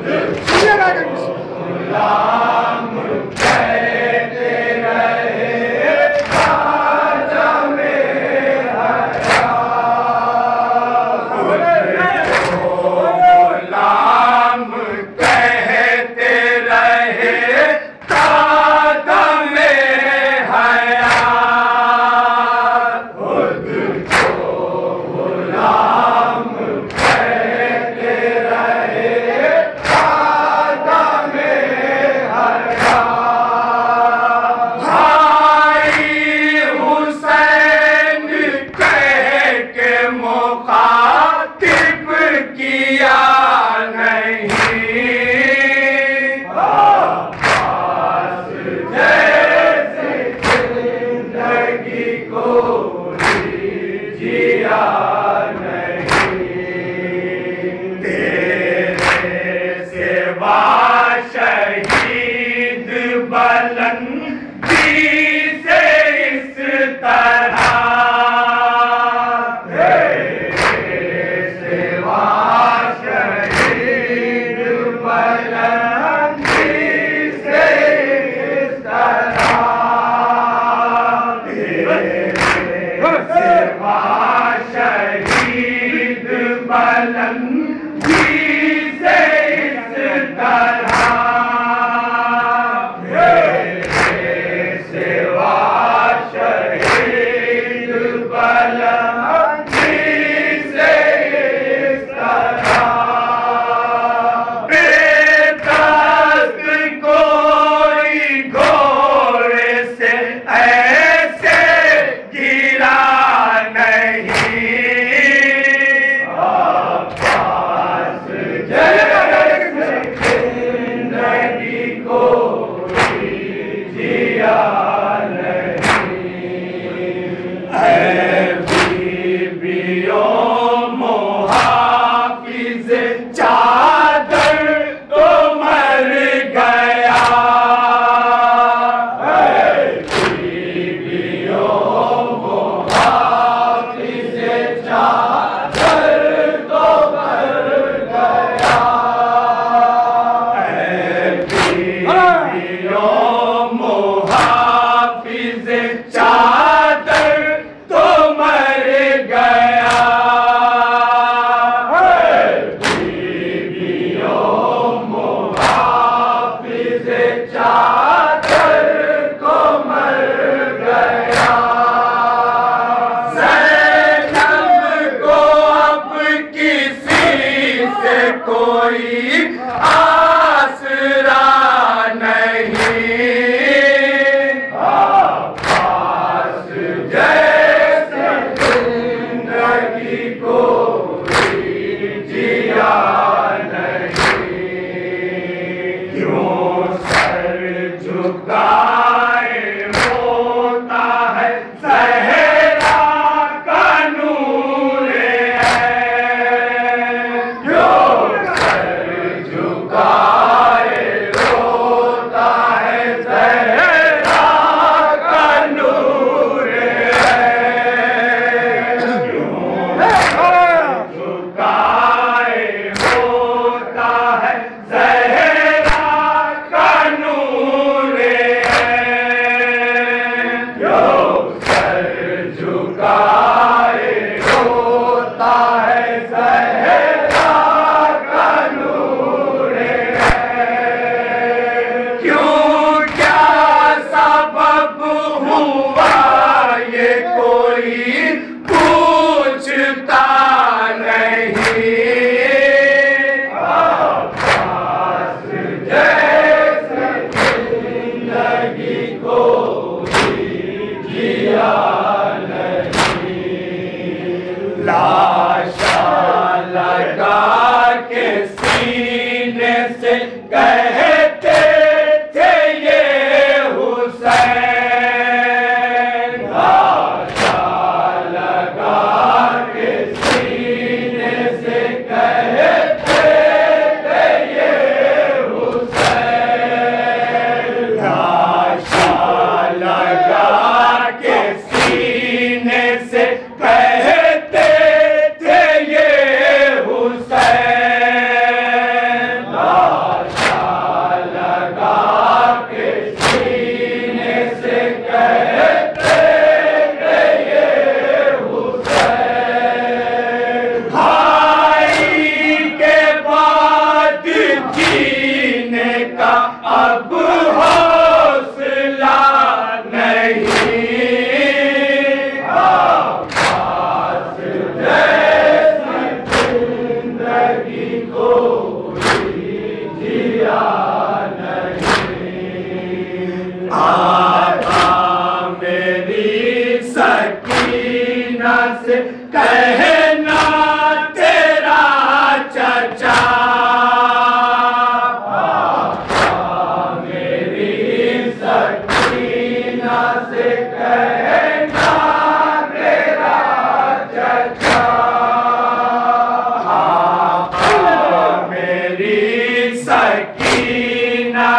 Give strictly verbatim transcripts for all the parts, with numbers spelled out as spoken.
कहते थे ये हुसैन।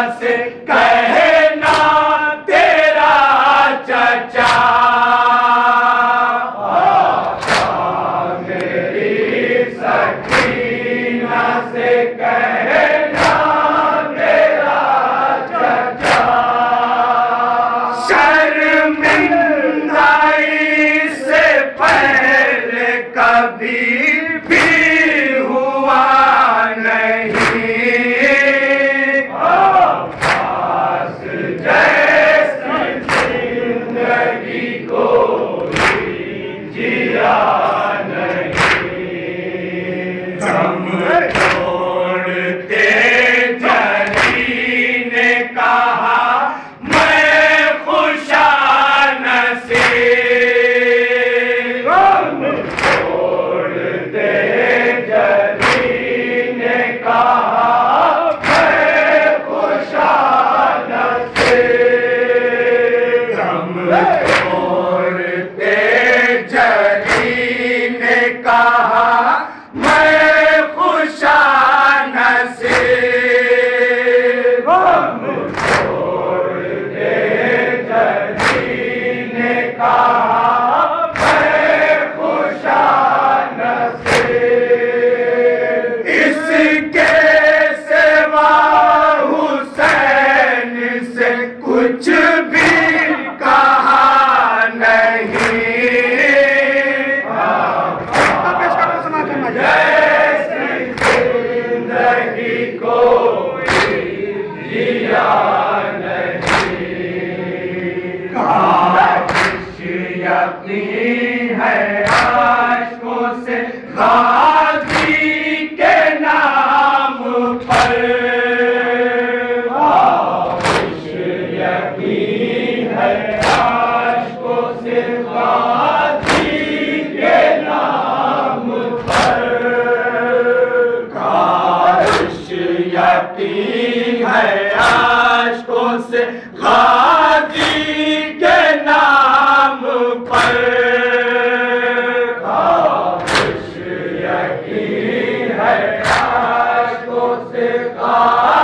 से कहना तेरा चचा, मेरी सकीना से कहना तेरा चचा, शर्मिंदाई से पहले कभी भी हुआ नहीं, पास जैसी जिंदगी को जिया नहीं। दम तोड़ते जली ने कहा मैं खुशानसीब, दम तोड़ते जली ने कहा मैं खुशानसीब, दम तोड़ते जली ने कहा मैं खुशानसीब, दम तोड़ते जली ने कहा मैं खुशानसीब। इसके सिवा हुसैन से कुछ भी कहा नहीं, जैसी जिंदगी को जिया नहीं। काश यकीन है आशिकों से गाजी के नाम पर, काश यकीन है आशिकों से गाजी के नाम पर, काश यकीन है आशिकों से गाजी के नाम पर, काश यकीन है आशिकों से गाजी